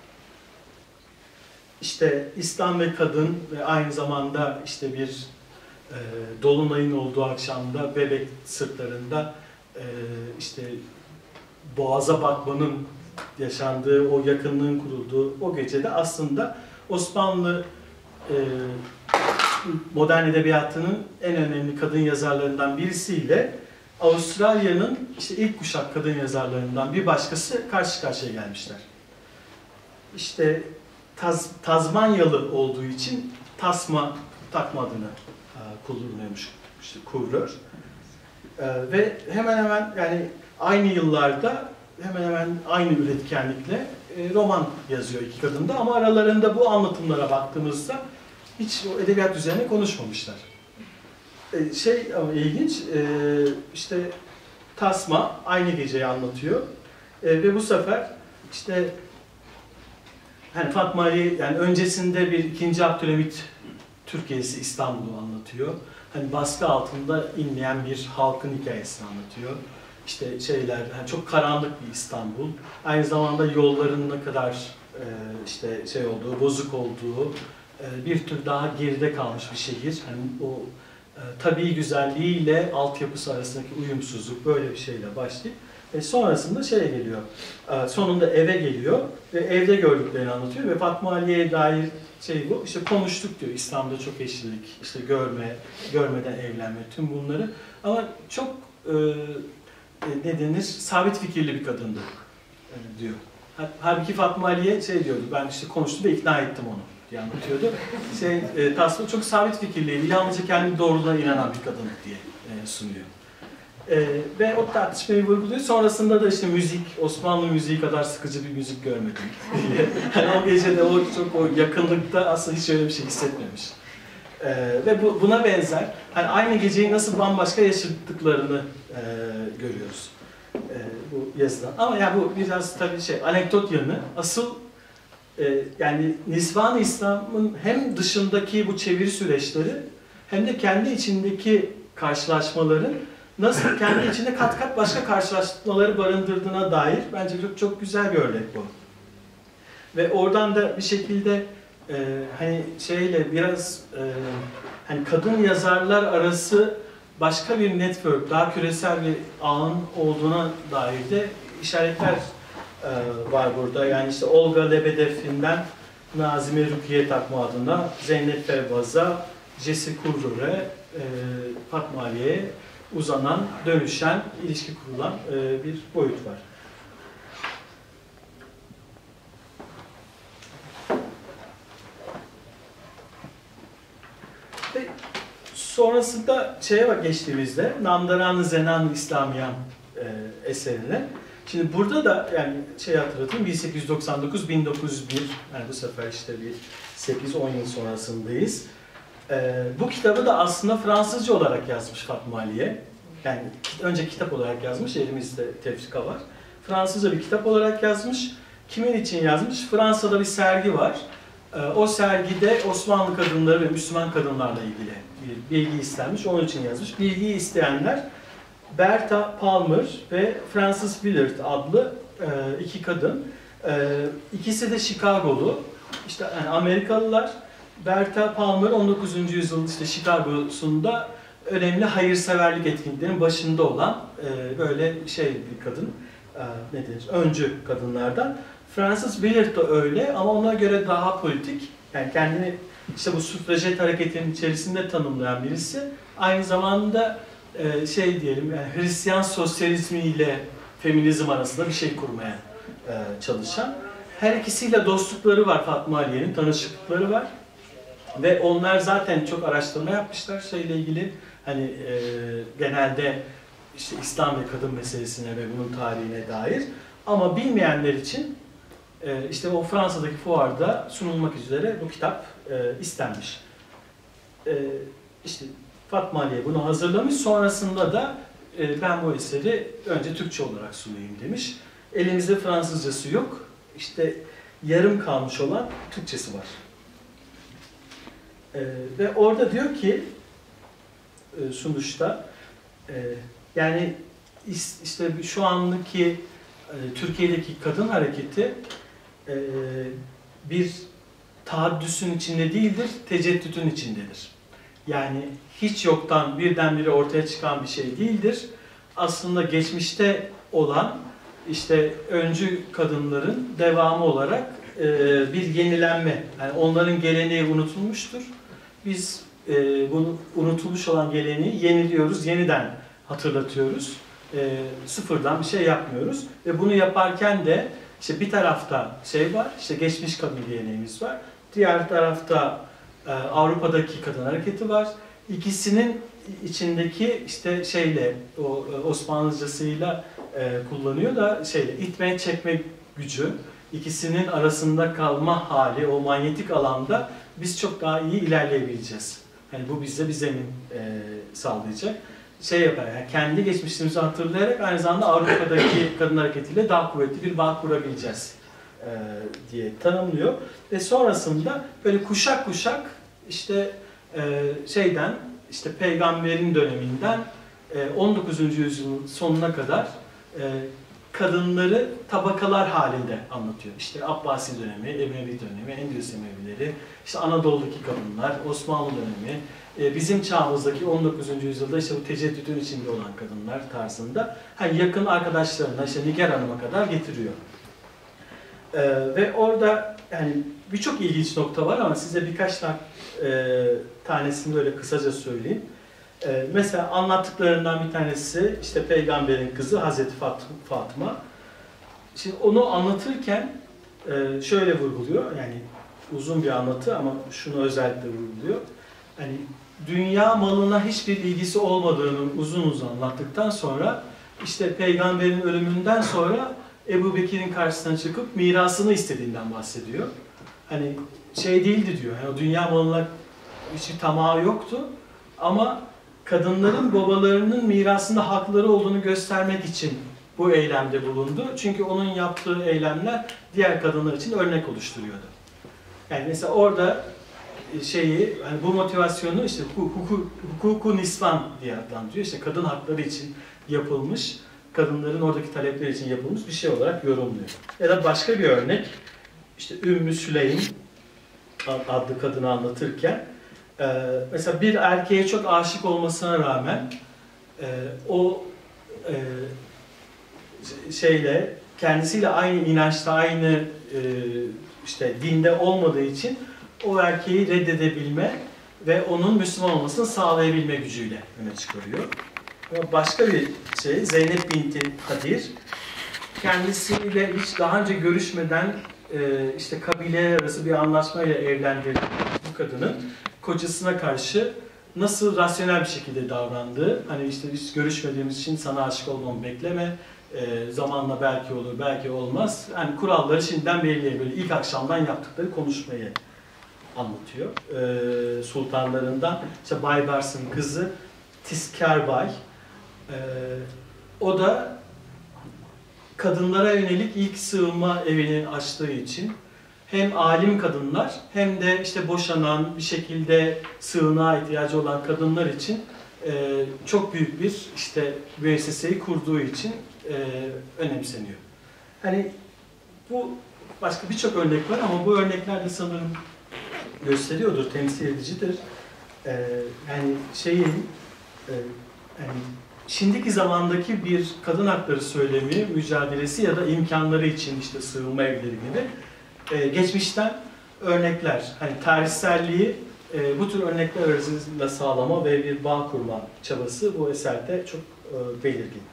işte İslam ve kadın ve aynı zamanda işte bir e, dolunayın olduğu akşamda bebek sırtlarında e, işte boğaza bakmanın yaşandığı, o yakınlığın kurulduğu o gecede aslında Osmanlı e, modern edebiyatının en önemli kadın yazarlarından birisiyle Avustralya'nın işte ilk kuşak kadın yazarlarından bir başkası karşı karşıya gelmişler. İşte Taz, Tazmanyalı olduğu için Tasma takma adını e, kullanıyormuş işte Couvreur. E, ve hemen hemen yani aynı yıllarda hemen hemen aynı üretkenlikle e, roman yazıyor iki kadın da ama aralarında bu anlatımlara baktığımızda hiç o edebiyat üzerine konuşmamışlar. E, şey ama ilginç, e, işte Tasma aynı geceyi anlatıyor e, ve bu sefer işte hani Fatma Ali yani öncesinde bir ikinci Abdülhamit Türkiye'si İstanbul'u anlatıyor. Hani baskı altında inleyen bir halkın hikayesini anlatıyor. İşte şeyler, yani çok karanlık bir İstanbul. Aynı zamanda yolların ne kadar e, işte şey olduğu, bozuk olduğu, e, bir tür daha geride kalmış bir şehir. Hani o e, tabii güzelliğiyle altyapısı arasındaki uyumsuzluk böyle bir şeyle başlayıp Ve sonrasında şeye geliyor, e, sonunda eve geliyor ve evde gördüklerini anlatıyor ve Fatma Aliye'ye dair şey bu, işte konuştuk diyor, İslam'da çok eşlilik, işte görme, görmeden evlenme, tüm bunları. Ama çok e, ne denir, sabit fikirli bir kadındı e, diyor. Halbuki Fatma Aliye şey diyordu, ben işte konuştum ve ikna ettim onu diye anlatıyordu. Şey, e, Tasvip çok sabit fikirliydi, yalnızca kendi doğruluğuna inanan bir kadın diye e, sunuyor. E, ve o tartışmayı vurguluyor. Sonrasında da işte müzik, Osmanlı müziği kadar sıkıcı bir müzik görmedim diye. Yani o gece de o çok o yakınlıkta aslında hiç öyle bir şey hissetmemiş. E, ve bu, buna benzer, hani aynı geceyi nasıl bambaşka yaşadıklarını e, görüyoruz. E, bu yazıdan. Ama yani bu biraz tabii şey, anekdot yanı. Asıl e, yani Nisvan-ı İslam'ın hem dışındaki bu çeviri süreçleri hem de kendi içindeki karşılaşmaların nasıl kendi içinde kat kat başka karşılaşmaları barındırdığına dair bence çok, çok güzel bir örnek bu. Ve oradan da bir şekilde e, hani şeyle biraz e, hani kadın yazarlar arası başka bir network, daha küresel bir ağın olduğuna dair de işaretler e, var burada. Yani işte Olga Lebedev'inden Nazime Rukiye takma adına Zeynep Fevvaz'a, Jesse Kurrur'e, e, Fatma Aliye'ye uzanan, dönüşen, ilişki kurulan e, bir boyut var. Ve sonrasında şeye bak geçtiğimizde Namdaran-ı Zenan-ı İslamiyan e, eserine. Şimdi burada da yani şey hatırlatayım, bin sekiz yüz doksan dokuz bin dokuz yüz bir, yani bu sefer işte bir sekiz on yıl sonrasındayız. E, bu kitabı da aslında Fransızca olarak yazmış Fatma Aliye. Yani önce kitap olarak yazmış, elimizde tefrika var. Fransızca bir kitap olarak yazmış. Kimin için yazmış? Fransa'da bir sergi var. O sergide Osmanlı kadınları ve Müslüman kadınlarla ilgili bir bilgi istenmiş, onun için yazmış. Bilgiyi isteyenler Bertha Palmer ve Frances Willard adlı iki kadın. İkisi de Chicago'lu. İşte yani Amerikalılar. Bertha Palmer on dokuzuncu yüzyıl işte Chicago'sunda önemli hayırseverlik etkinliklerinin başında olan e, böyle şey bir kadın, e, ne denir, öncü kadınlardan. Frances Willard da öyle ama ona göre daha politik, yani kendini işte bu süfrajet hareketinin içerisinde tanımlayan birisi. Aynı zamanda e, şey diyelim, yani Hristiyan sosyalizmi ile feminizm arasında bir şey kurmaya e, çalışan. Her ikisiyle dostlukları var Fatma Aliye'nin, tanışıklıkları var. Ve onlar zaten çok araştırma yapmışlar şeyle ilgili. Hani e, genelde işte İslam ve kadın meselesine ve bunun tarihine dair. Ama bilmeyenler için e, işte o Fransa'daki fuarda sunulmak üzere bu kitap e, istenmiş. E, işte Fatma Aliye bunu hazırlamış. Sonrasında da e, ben bu eseri önce Türkçe olarak sunayım demiş. Elimizde Fransızcası yok. İşte yarım kalmış olan Türkçesi var. E, ve orada diyor ki sonuçta e, yani işte şu andaki e, Türkiye'deki kadın hareketi e, bir tahaddüsün içinde değildir, teceddütün içindedir. Yani hiç yoktan birdenbire ortaya çıkan bir şey değildir. Aslında geçmişte olan işte öncü kadınların devamı olarak e, bir yenilenme, yani onların geleneği unutulmuştur. Biz e, bunu unutulmuş olan geleneği yeniliyoruz, yeniden hatırlatıyoruz. E, sıfırdan bir şey yapmıyoruz. Ve bunu yaparken de işte bir tarafta şey var, işte geçmiş kadın geleneğimiz var. Diğer tarafta e, Avrupa'daki kadın hareketi var. İkisinin içindeki işte şeyle, o e, Osmanlıcasıyla e, kullanıyor da şeyle, itme çekme gücü, ikisinin arasında kalma hali, o manyetik alanda biz çok daha iyi ilerleyebileceğiz. Yani bu bize bir zemin e, sağlayacak. Şey yapar, yani kendi geçmişimizi hatırlayarak aynı zamanda Avrupa'daki kadın hareketiyle daha kuvvetli bir bağ kurabileceğiz e, diye tanımlıyor. Ve sonrasında böyle kuşak kuşak işte e, şeyden, işte peygamberin döneminden e, on dokuzuncu yüzyılın sonuna kadar e, kadınları tabakalar halinde anlatıyor. İşte Abbasi dönemi, Emevi dönemi, Endülüs Emevileri, işte Anadolu'daki kadınlar, Osmanlı dönemi, bizim çağımızdaki on dokuzuncu yüzyılda işte bu teceddüdün içinde olan kadınlar tarzında hani yakın arkadaşlarına, işte Nigar Hanım'a kadar getiriyor. Ee, ve orada yani birçok ilginç nokta var ama size birkaç tane e, tanesini böyle kısaca söyleyeyim. Ee, mesela anlattıklarından bir tanesi işte Peygamberin kızı Hazreti Fatıma. Şimdi onu anlatırken e, şöyle vurguluyor, yani uzun bir anlatı ama şunu özellikle vurguluyor. Hani dünya malına hiçbir ilgisi olmadığını uzun uzun anlattıktan sonra işte Peygamberin ölümünden sonra Ebu Bekir'in karşısına çıkıp mirasını istediğinden bahsediyor. Hani şey değildi diyor, yani o dünya malına hiçbir tamahı yoktu ama kadınların babalarının mirasında hakları olduğunu göstermek için bu eylemde bulundu. Çünkü onun yaptığı eylemler diğer kadınlar için örnek oluşturuyordu. Yani mesela orada şeyi, hani bu motivasyonu işte hukuku, hukuku nisvan diye adlandırıyor. İşte kadın hakları için yapılmış, kadınların oradaki talepleri için yapılmış bir şey olarak yorumluyor. Ya da başka bir örnek, işte Ümmü Süleym adlı kadını anlatırken, mesela bir erkeğe çok aşık olmasına rağmen o şeyle, kendisiyle aynı inançta, aynı işte dinde olmadığı için o erkeği reddedebilme ve onun Müslüman olmasını sağlayabilme gücüyle öne çıkarıyor. Ama başka bir şey, Zeynep binti Kadir, kendisiyle hiç daha önce görüşmeden işte kabileler arası bir anlaşmayla evlendiği bu kadının kocasına karşı nasıl rasyonel bir şekilde davrandığı, hani işte biz görüşmediğimiz için sana aşık olmamı bekleme, e, zamanla belki olur, belki olmaz. Yani kuralları şimdiden belirleyen, böyle ilk akşamdan yaptıkları konuşmayı anlatıyor. E, sultanlarından, işte Baybars'ın kızı Tiskarbay, e, o da kadınlara yönelik ilk sığınma evini açtığı için hem alim kadınlar hem de işte boşanan, bir şekilde sığınağa ihtiyacı olan kadınlar için e, çok büyük bir işte müesseseyi kurduğu için e, önemseniyor. Hani bu başka birçok örnek var ama bu örnekler de sanırım gösteriyordur, temsil edicidir. E, yani şeyin e, yani şimdiki zamandaki bir kadın hakları söylemi, mücadelesi ya da imkanları için işte sığınma evleri gibi Ee, geçmişten örnekler, hani tarihselliği e, bu tür örnekler arasında sağlama ve bir bağ kurma çabası bu eserde çok e, belirgin.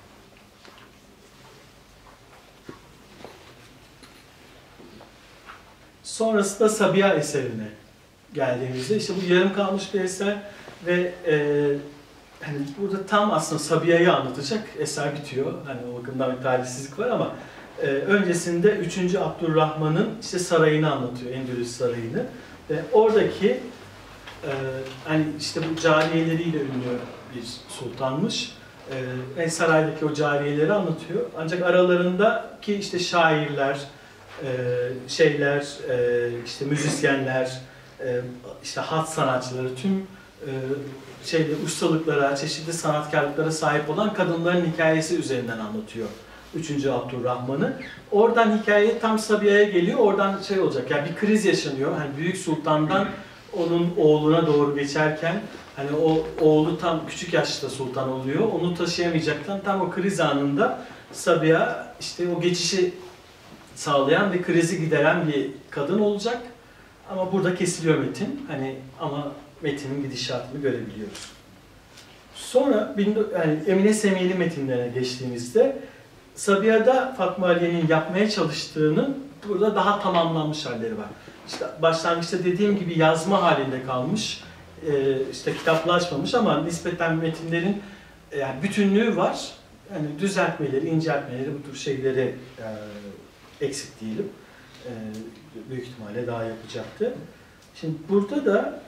Sonrasında Sabiha eserine geldiğimizde işte bu yarım kalmış bir eser ve e, hani burada tam aslında Sabiha'yı anlatacak eser bitiyor. Hani o bakımdan bir talihsizlik var ama Ee, öncesinde üçüncü Abdurrahman'ın işte sarayını anlatıyor, Endülüs Sarayı'nı. Ve oradaki e, hani işte bu cariyeleriyle ünlü bir sultanmış. E, ve saraydaki o cariyeleri anlatıyor. Ancak aralarındaki işte şairler, e, şeyler, e, işte müzisyenler, e, işte hat sanatçıları, tüm e, şeyde ustalıklara, çeşitli sanatkarlıklara sahip olan kadınların hikayesi üzerinden anlatıyor üçüncü Abdurrahman'ı. Oradan hikaye tam Sabiha'ya geliyor. Oradan şey olacak, yani bir kriz yaşanıyor. Hani Büyük Sultan'dan onun oğluna doğru geçerken hani o oğlu tam küçük yaşta sultan oluyor. Onu taşıyamayacaktan tam o kriz anında Sabiha işte o geçişi sağlayan ve krizi gideren bir kadın olacak. Ama burada kesiliyor metin. Hani ama metinin gidişatını görebiliyoruz. Sonra yani Emine Semihli metinlerine geçtiğimizde Sabiha'da Fatma Aliye'nin yapmaya çalıştığının burada daha tamamlanmış halleri var. İşte başlangıçta dediğim gibi yazma halinde kalmış, işte kitaplaşmamış ama nispeten metinlerin yani bütünlüğü var. Yani düzeltmeleri, inceltmeleri, bu tür şeyleri eksik değilim. Büyük ihtimalle daha yapacaktı. Şimdi burada da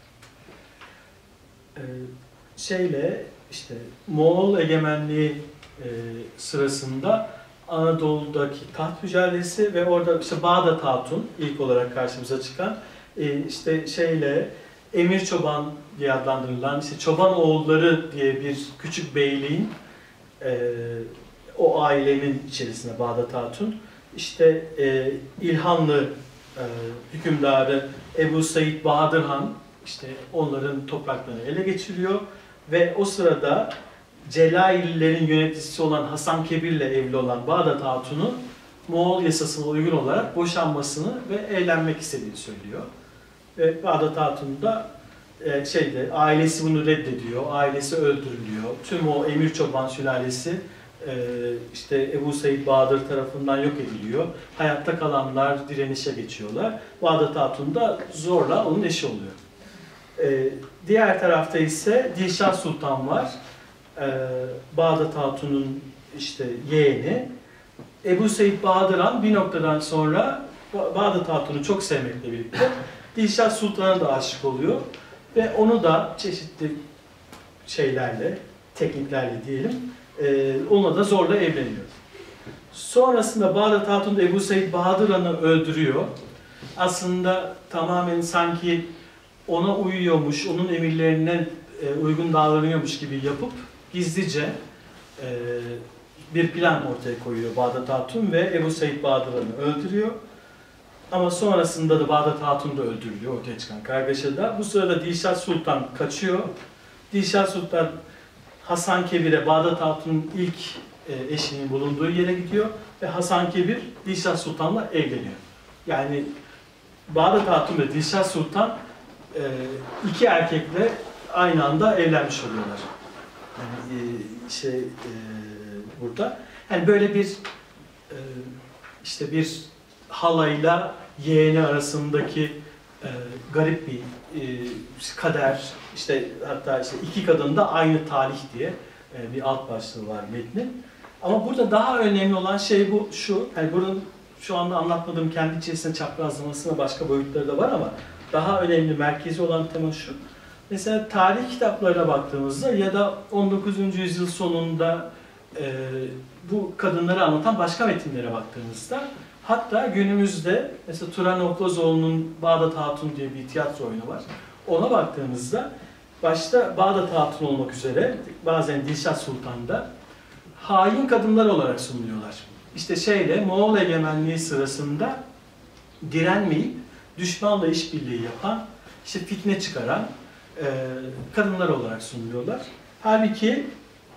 şeyle işte Moğol egemenliği E, sırasında Anadolu'daki taht mücadelesi ve orada işte Bağdat Hatun ilk olarak karşımıza çıkan e, işte şeyle Emir Çoban diye adlandırılan işte Çoban oğulları diye bir küçük beyliğin e, o ailenin içerisinde Bağdat Hatun. İşte e, İlhanlı e, hükümdarı Ebu Said Bahadır Han işte onların topraklarını ele geçiriyor ve o sırada Celaililerin yöneticisi olan Hasan Kebir'le evli olan Bağdat Hatun'un Moğol yasasına uygun olarak boşanmasını ve evlenmek istediğini söylüyor. Ve Bağdat Hatun da e, şeyde ailesi bunu reddediyor, ailesi öldürülüyor. Tüm o Emir Çoban sülalesi e, işte Ebu Said Bahadır tarafından yok ediliyor. Hayatta kalanlar direnişe geçiyorlar. Bağdat Hatun da zorla onun eşi oluyor. E, diğer tarafta ise Dilşah Sultan var. E, Bağdat Hatun'un işte yeğeni. Ebu Said Bahadır Han bir noktadan sonra Bağdat Hatun'u çok sevmekle birlikte Dilşah Sultan'a da aşık oluyor ve onu da çeşitli şeylerle, tekniklerle diyelim, e, onunla da zorla evleniyor. Sonrasında Bağdat Hatun da Ebu Said Bahadır Han'ı öldürüyor. Aslında tamamen sanki ona uyuyormuş, onun emirlerine e, uygun davranıyormuş gibi yapıp gizlice e, bir plan ortaya koyuyor Bağdat Hatun ve Ebu Said Bahadır Han'ı öldürüyor. Ama sonrasında da Bağdat Hatun da öldürülüyor ortaya çıkan kargaşada. Bu sırada Dilşah Sultan kaçıyor. Dilşah Sultan Hasan Kebir'e Bağdat Hatun'un ilk eşinin bulunduğu yere gidiyor ve Hasan Kebir Dilşah Sultan'la evleniyor. Yani Bağdat Hatun ve Dilşah Sultan iki erkekle aynı anda evlenmiş oluyorlar. Yani şey burada. Yani böyle bir işte bir halayla yeğeni arasındaki e, garip bir e, kader, işte hatta işte iki kadın da aynı talih diye e, bir alt başlığı var metnin. Ama burada daha önemli olan şey bu şu, yani bunun şu anda anlatmadığım kendi içerisinde çaprazlamasına başka boyutları da var ama daha önemli, merkezi olan tema şu. Mesela tarih kitaplarına baktığımızda ya da on dokuzuncu yüzyıl sonunda e, bu kadınları anlatan başka metinlere baktığımızda hatta günümüzde mesela Turan Oklozoğlu'nun Bağdat Hatun diye bir tiyatro oyunu var. Ona baktığımızda başta Bağdat Hatun olmak üzere bazen Dilşah Sultan'da hain kadınlar olarak sunuluyorlar. İşte şeyle Moğol egemenliği sırasında direnmeyip düşmanla işbirliği yapan, işte fitne çıkaran e, kadınlar olarak sunuluyorlar. Halbuki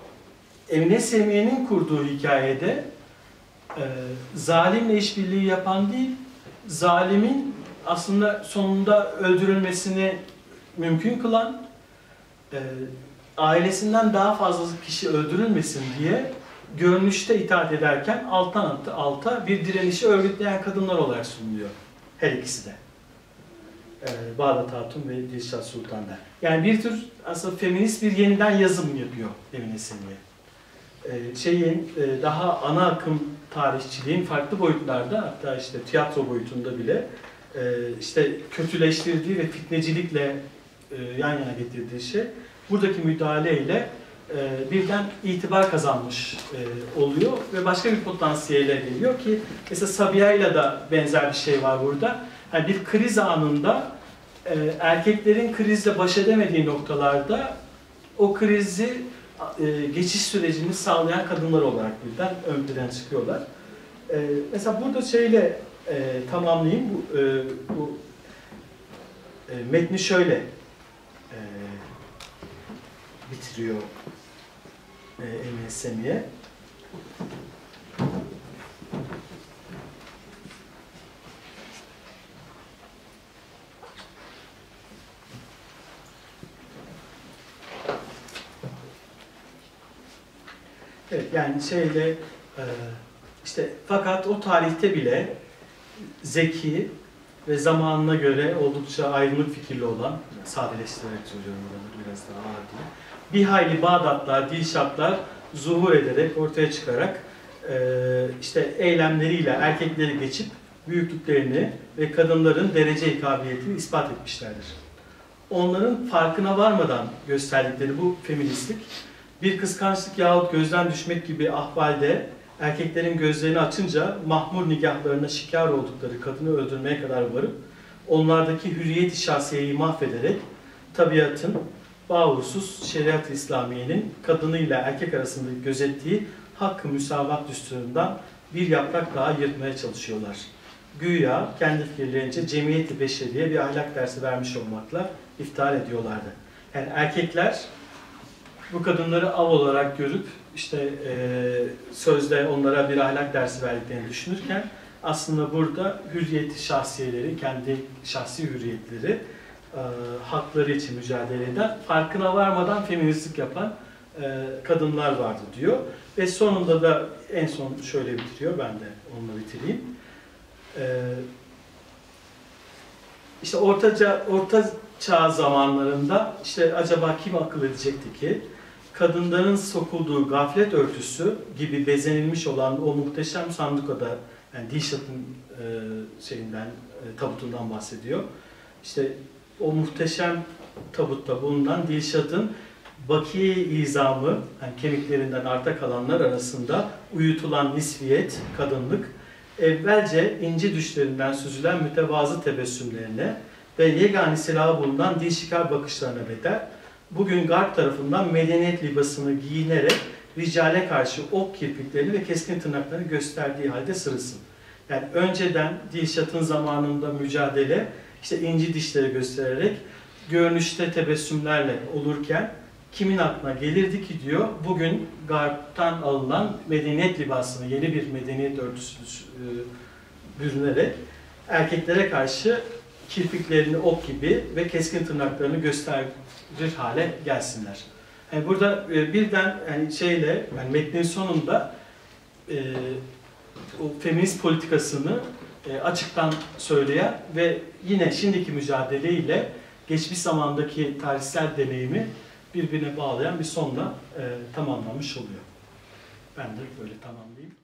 Emine Semiye'nin kurduğu hikayede e, zalimle işbirliği yapan değil, zalimin aslında sonunda öldürülmesini mümkün kılan, e, ailesinden daha fazla kişi öldürülmesin diye görünüşte itaat ederken alttan alta bir direnişi örgütleyen kadınlar olarak sunuluyor. Her ikisi de. Ee, Bağdat Hatun ve Dilşah Sultan'da. Yani bir tür aslında feminist bir yeniden yazım yapıyor Emine Semiye. Ee, şeyin e, daha ana akım tarihçiliğin farklı boyutlarda, hatta işte tiyatro boyutunda bile e, işte kötüleştirdiği ve fitnecilikle e, yan yana getirdiği şey buradaki müdahaleyle e, birden itibar kazanmış e, oluyor ve başka bir potansiyele geliyor ki mesela Sabiha'yla da benzer bir şey var burada. Yani bir kriz anında e, erkeklerin krizle baş edemediği noktalarda o krizi e, geçiş sürecini sağlayan kadınlar olarak birden ön plana çıkıyorlar. E, mesela burada şeyle e, tamamlayayım bu, e, bu e, metni şöyle e, bitiriyor e, Emine Semiye. Evet, yani şeyle işte fakat o tarihte bile zeki ve zamanına göre oldukça ayrılık fikirli olan, sadeleştirerek söylüyorum buraları biraz daha ağır diye, bir hayli Bağdatlar, Dilşatlar zuhur ederek, ortaya çıkarak işte eylemleriyle erkekleri geçip büyüklüklerini ve kadınların derece kabiliyetini ispat etmişlerdir. Onların farkına varmadan gösterdikleri bu feministlik, bir kıskançlık yahut gözden düşmek gibi ahvalde erkeklerin gözlerini açınca mahmur nigahlarına şikar oldukları kadını öldürmeye kadar varıp onlardaki hürriyet-i şahsiyeyi mahvederek tabiatın bağımsız şeriat-ı İslamiye'nin kadınıyla erkek arasında gözettiği hakkı müsavat düsturundan bir yaprak daha yırtmaya çalışıyorlar. Güya kendi fikirlerince cemiyeti beşeriye bir ahlak dersi vermiş olmakla iftihar ediyorlardı. Yani erkekler bu kadınları av olarak görüp işte e, sözde onlara bir ahlak dersi verdiklerini düşünürken aslında burada hürriyeti şahsiyeleri, kendi şahsi hürriyetleri, e, hakları için mücadele eden, farkına varmadan feministlik yapan e, kadınlar vardı diyor. Ve sonunda da en son şöyle bitiriyor, ben de onunla bitireyim. E, işte ortaca, orta çağ zamanlarında işte acaba kim akıl edecekti ki kadınların sokulduğu gaflet örtüsü gibi bezenilmiş olan o muhteşem sandukada, yani Dilşat'ın e, şeyinden, e, tabutundan bahsediyor. İşte o muhteşem tabutta bulunan Dilşat'ın bakiye izamı, yani kemiklerinden arta kalanlar arasında uyutulan nisviyet, kadınlık, evvelce inci düşlerinden süzülen mütevazı tebessümlerine ve yegani silahı bulunan dilşikar bakışlarına bedel, bugün garp tarafından medeniyet libasını giyinerek ricale karşı ok kirpiklerini ve keskin tırnaklarını gösterdiği halde sırısın. Yani önceden Dilşat'ın zamanında mücadele, işte inci dişleri göstererek, görünüşte tebessümlerle olurken, kimin aklına gelirdi ki diyor, bugün garptan alınan medeniyet libasını, yeni bir medeniyet örtüsü e, bürünerek, erkeklere karşı kirpiklerini ok gibi ve keskin tırnaklarını gösterir hale gelsinler. Yani burada e, birden yani şeyle, yani metnin sonunda e, o feminist politikasını e, açıktan söyleyen ve yine şimdiki mücadeleyle geçmiş zamandaki tarihsel deneyimi birbirine bağlayan bir sonla e, tamamlanmış oluyor. Ben de böyle tamamlayayım.